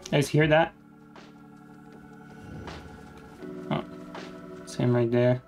Guys hear that? Oh, same right there.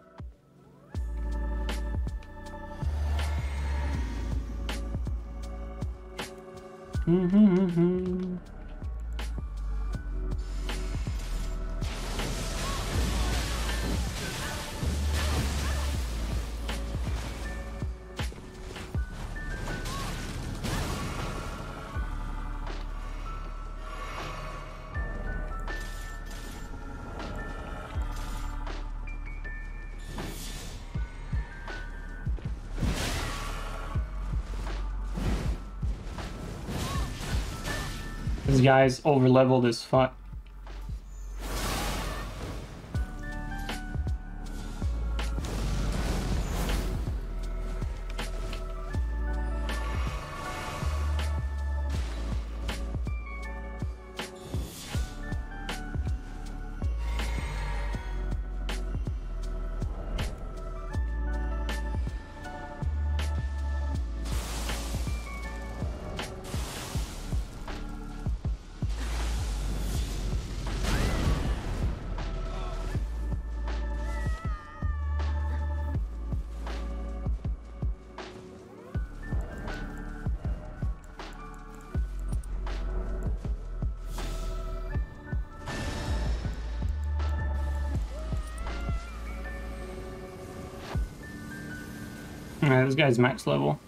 This guy's over leveled as fuck. Alright, this guy's max level.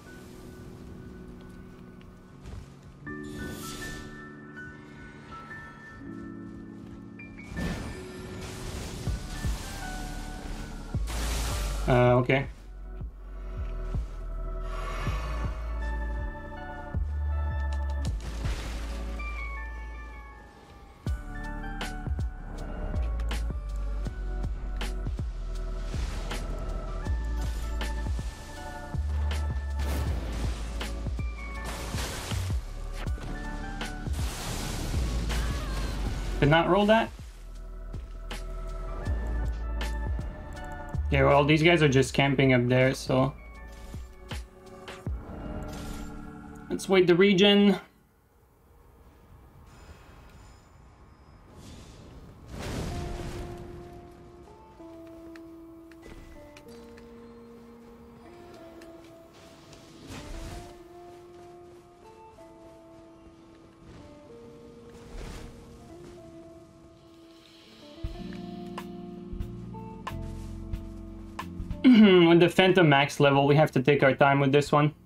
Okay. Did not roll that? Yeah, well, these guys are just camping up there, so... Let's wait the regen. With the Phantom max level, we have to take our time with this one.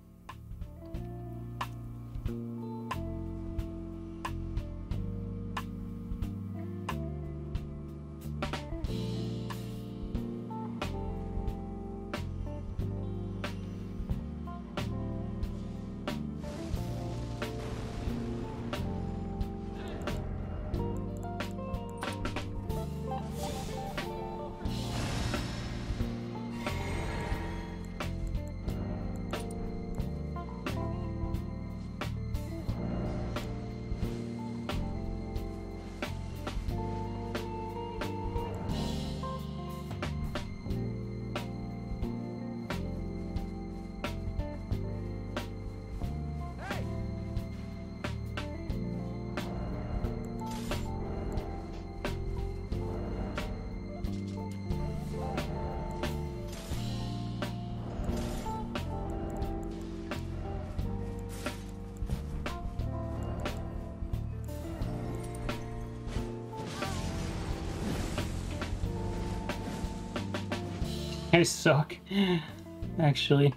I suck, actually.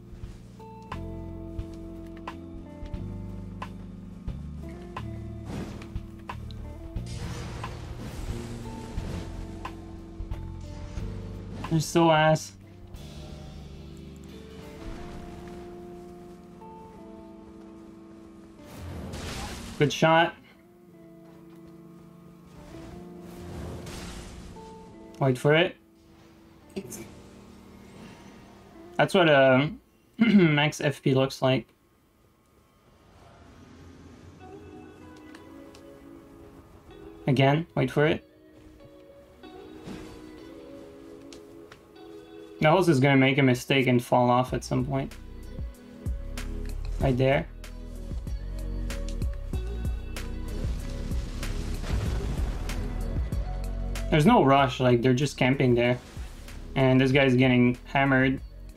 They're so ass. Good shot. Wait for it. That's what max FP looks like. Again, wait for it. The host is gonna make a mistake and fall off at some point. Right there. There's no rush, like they're just camping there. And this guy's getting hammered.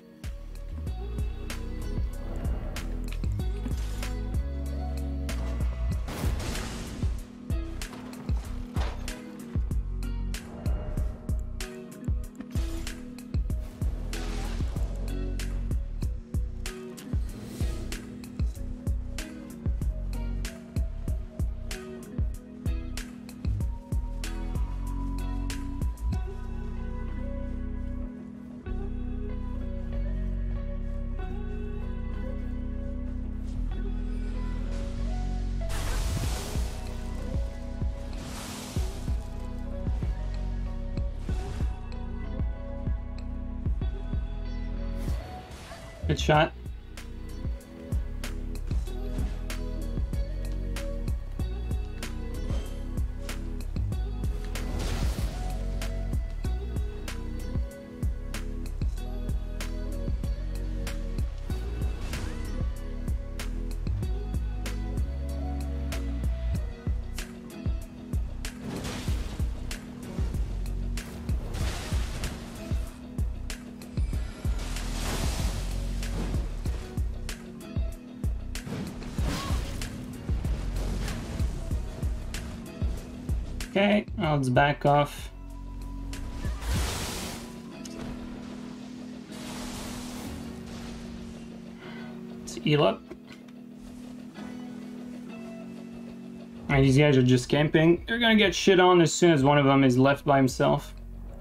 Good shot. Okay, let's back off. Let's heal up. Alright, these guys are just camping. They're gonna get shit on as soon as one of them is left by himself.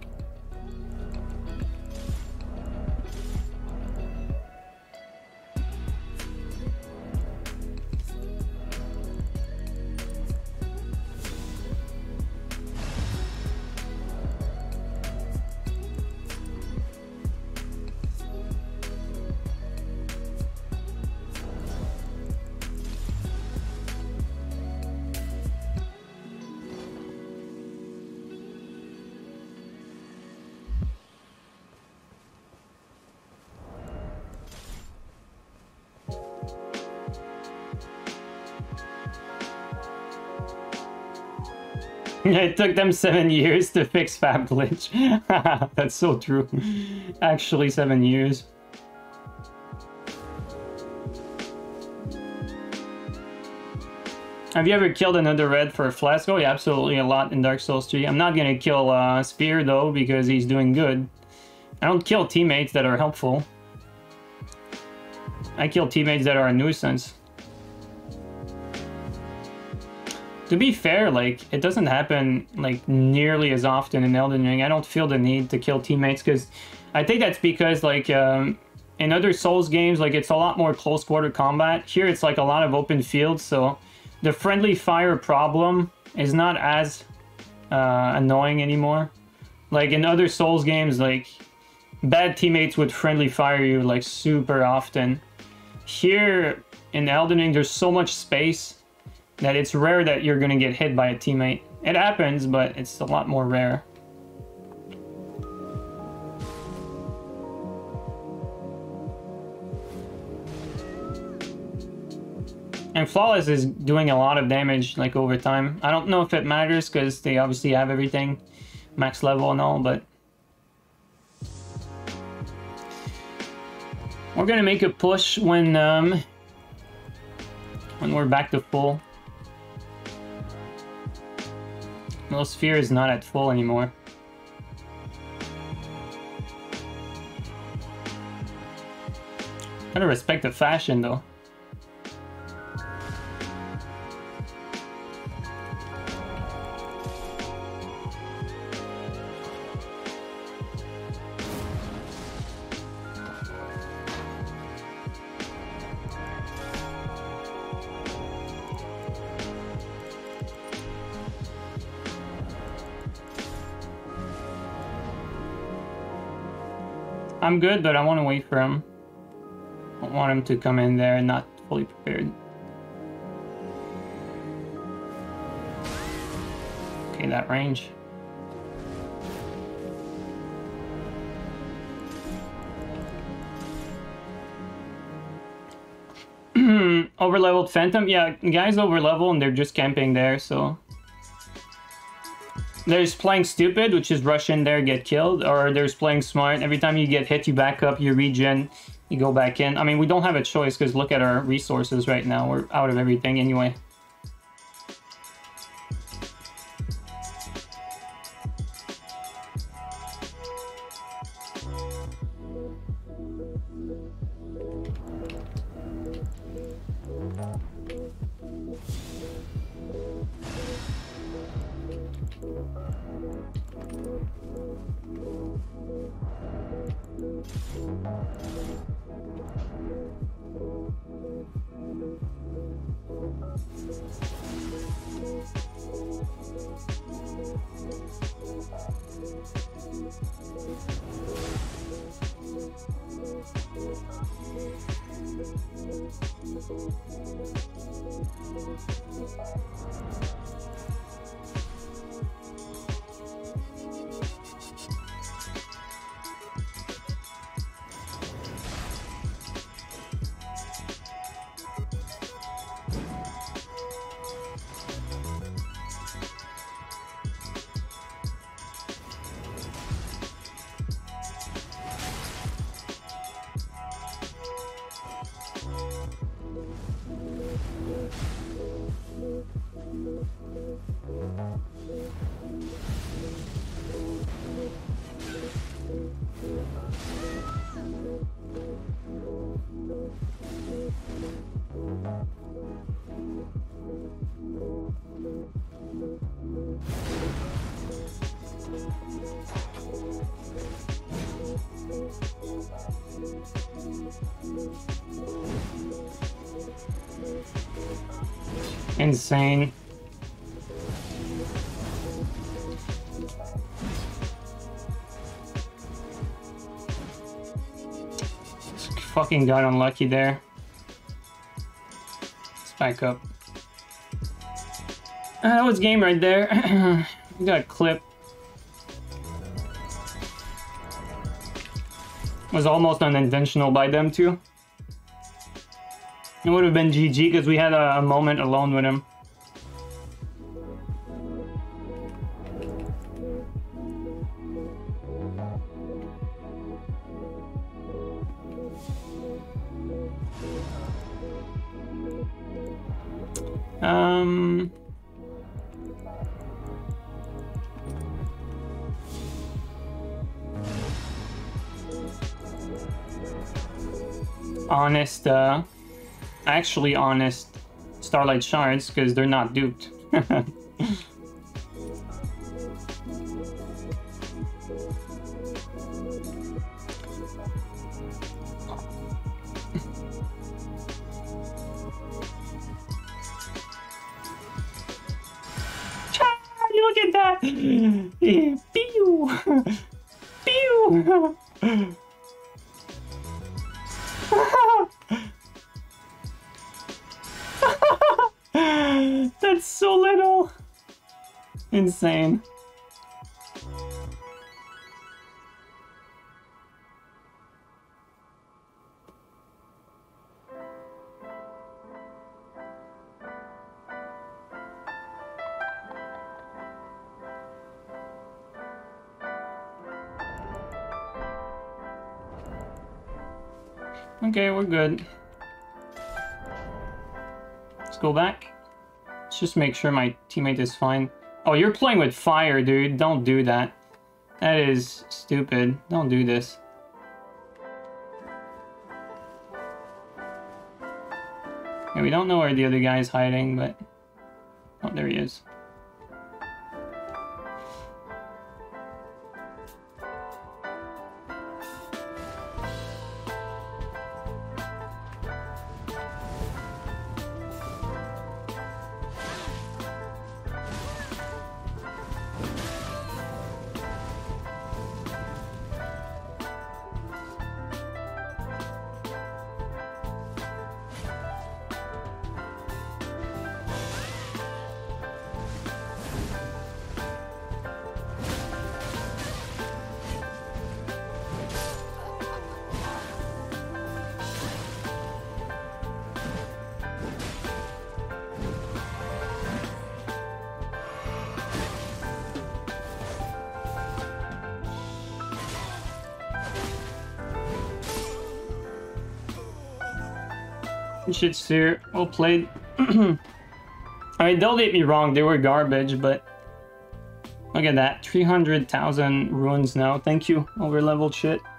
It took them 7 years to fix Fab Glitch. That's so true. Actually, 7 years. Have you ever killed another red for a flask? Oh yeah, absolutely, a lot in Dark Souls 3. I'm not gonna kill Spear though, because he's doing good. I don't kill teammates that are helpful. I kill teammates that are a nuisance. To be fair, like, it doesn't happen, like, nearly as often in Elden Ring. I don't feel the need to kill teammates, because I think that's because, like, in other Souls games, like, it's a lot more close-quarter combat. Here, it's, like, a lot of open fields, so the friendly fire problem is not as annoying anymore. Like, in other Souls games, like, bad teammates would friendly fire you, like, super often. Here, in Elden Ring, there's so much space that it's rare that you're gonna get hit by a teammate. It happens, but it's a lot more rare. And Flawless is doing a lot of damage, like, over time. I don't know if it matters, because they obviously have everything max level and all, but we're gonna make a push when we're back to full. Well, Sphere is not at full anymore. Gotta respect the fashion, though. I'm good, but I want to wait for him. I don't want him to come in there and not fully prepared. Okay, that range. Overleveled Phantom? Yeah, guys overlevel and they're just camping there, so There's playing stupid, which is rush in there, get killed, or there's playing smart. Every time you get hit, you back up, you regen, you go back in. I mean, we don't have a choice because look at our resources right now. We're out of everything anyway. Insane. Fucking got unlucky there. Let's back up. That was game right there. We got a clip. Was almost unintentional by them too. It would have been GG because we had a moment alone with him. Honest, actually honest Starlight Shards, because they're not duped. Look at that! Pew! Pew! That's so little. Insane. Okay, we're good. Let's go back. Let's just make sure my teammate is fine. Oh, you're playing with fire, dude. Don't do that. That is stupid. Don't do this. Yeah, we don't know where the other guy is hiding, but... Oh, there he is. Shit's here. Well played. I mean, don't get me wrong, they were garbage, but look at that. 300,000 runes now. Thank you, over-leveled shit.